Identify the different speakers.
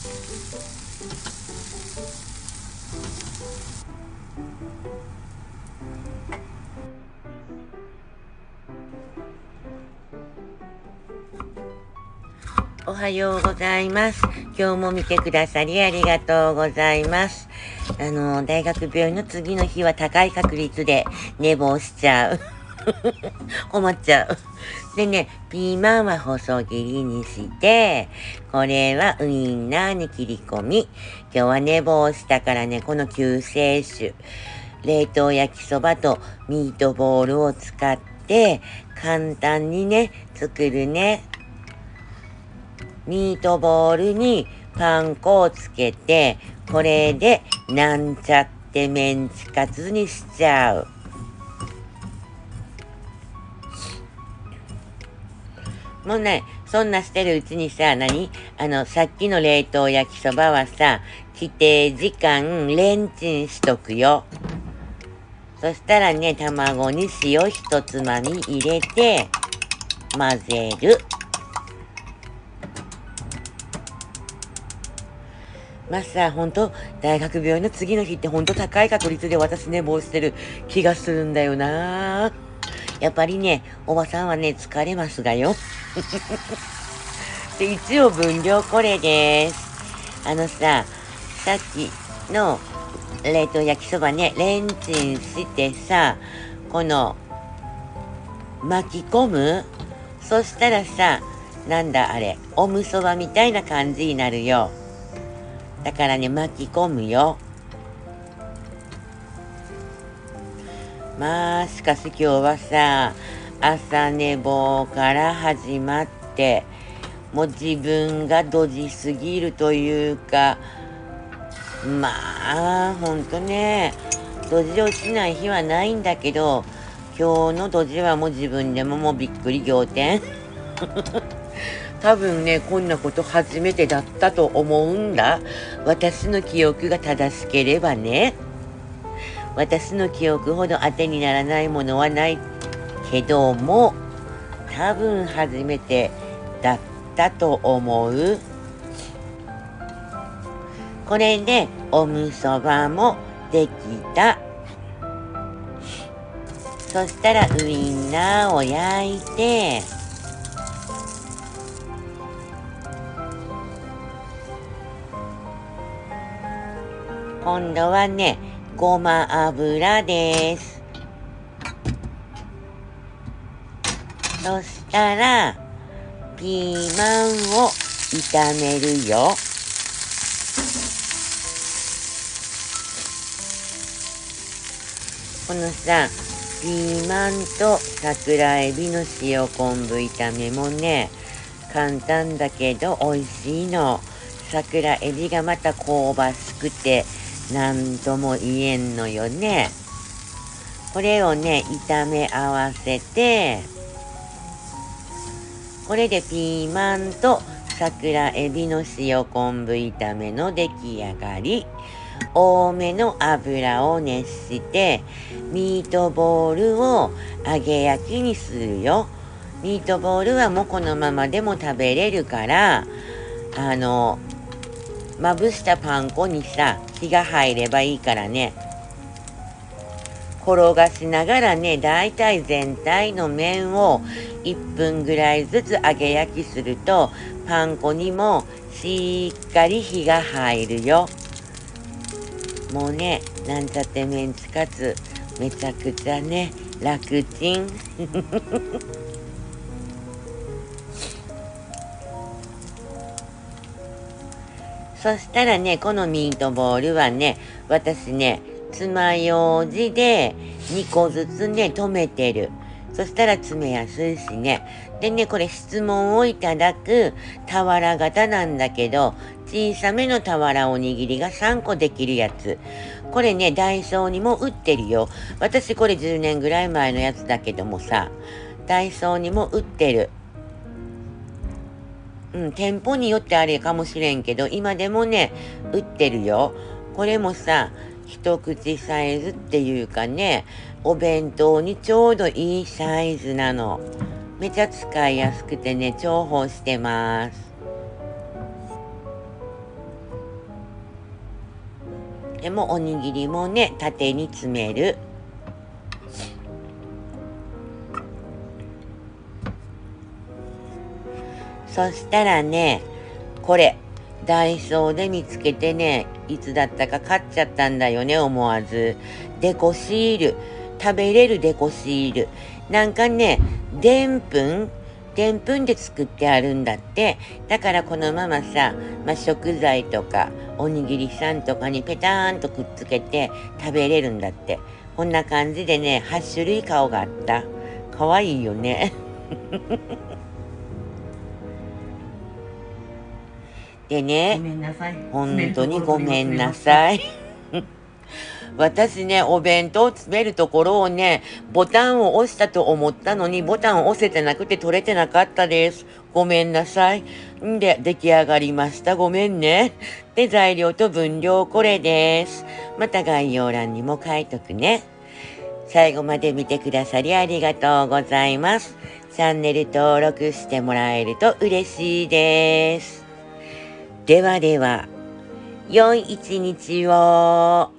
Speaker 1: おはようございます。今日も見てくださりありがとうございます。大学病院の次の日は高い確率で寝坊しちゃう。困っちゃう。でね、ピーマンは細切りにして、これはウインナーに切り込み。今日は寝坊したからね、この救世主、冷凍焼きそばとミートボールを使って、簡単にね、作るね。ミートボールにパン粉をつけて、これでなんちゃってメンチカツにしちゃう。もうね、そんなしてるうちにさ、さっきの冷凍焼きそばはさ、規定時間レンチンしとくよ。そしたらね、卵に塩一つまみ入れて、混ぜる。まあさ、ほんと、大学病院の次の日ってほんと高い確率で私寝坊してる気がするんだよな。やっぱりね、おばさんはね、疲れますがよ。で、一応分量これです。さっきの冷凍焼きそばね、レンチンしてさ、この、巻き込む。そしたらさ、おむそばみたいな感じになるよ。だからね、巻き込むよ。まあ、しかし今日はさ、朝寝坊から始まって、もう自分がドジすぎるというか、まあ、ほんとね、ドジをしない日はないんだけど、今日のドジはもう自分でももうびっくり仰天。多分ね、こんなこと初めてだったと思うんだ。私の記憶が正しければね。私の記憶ほど当てにならないものはないけども、多分初めてだったと思う。これでおむそばもできた。そしたらウインナーを焼いて、今度はね、ごま油です。そしたら、ピーマンを炒めるよ。このさ、ピーマンと桜エビの塩昆布炒めもね、簡単だけど美味しいの。桜エビがまた香ばしくて、なんとも言えんのよね。これをね、炒め合わせて、これでピーマンと桜エビの塩昆布炒めの出来上がり。多めの油を熱して、ミートボールを揚げ焼きにするよ。ミートボールはもうこのままでも食べれるから、まぶしたパン粉にさ、火が入ればいいからね。転がしながらね、だいたい全体の面を1分ぐらいずつ揚げ焼きすると、パン粉にもしっかり火が入るよ。もうね、なんちゃってメンチカツ、めちゃくちゃね、楽ちん。そしたらね、このミートボールはね、私ね、爪楊枝で2個ずつね、留めてる。そしたら詰めやすいしね。でね、これ質問をいただく俵型なんだけど、小さめの俵おにぎりが3個できるやつ。これね、ダイソーにも売ってるよ。私これ10年ぐらい前のやつだけどもさ、ダイソーにも売ってる。店舗によってあれかもしれんけど、今でもね、売ってるよ。これもさ、一口サイズっていうかね、お弁当にちょうどいいサイズなの。めちゃ使いやすくてね、重宝してます。 でもおにぎりもね、縦に詰める。そしたらね、これ、ダイソーで見つけてね、いつだったか買っちゃったんだよね、思わず。デコシール。食べれるデコシール。なんかね、でんぷんで作ってあるんだって。だからこのままさ、食材とか、おにぎりさんとかにペターンとくっつけて食べれるんだって。こんな感じでね、8種類顔があった。かわいいよね。でね、本当にごめんなさい。私ね、お弁当詰めるところをね、ボタンを押したと思ったのに、ボタンを押せてなくて取れてなかったです。ごめんなさい。んで、出来上がりました。ごめんね。で、材料と分量これです。また概要欄にも書いとくね。最後まで見てくださりありがとうございます。チャンネル登録してもらえると嬉しいです。ではでは、良い一日を。